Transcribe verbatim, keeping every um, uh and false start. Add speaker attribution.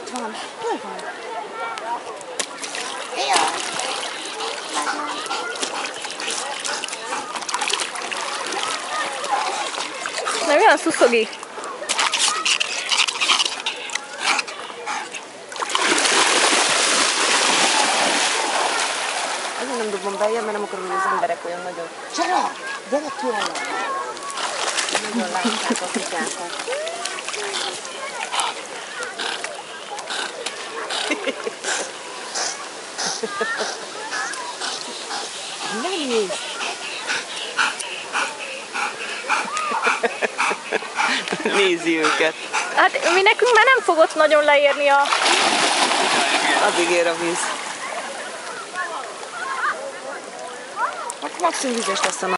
Speaker 1: Ott van. Hol van? Jaj.
Speaker 2: Na, mi a szuszogik?
Speaker 1: Azért nem dobom beljebb, mert nem akarom, hogy az emberek olyan nagyon... Csara! Gyere ki el! Nagyon látják a kutyákat. Nem nézd! Nézi őket.
Speaker 2: Hát mi nekünk már nem fogott nagyon leérni a...
Speaker 1: Addig ér a víz. Akkor maximum vizes lesz a nap.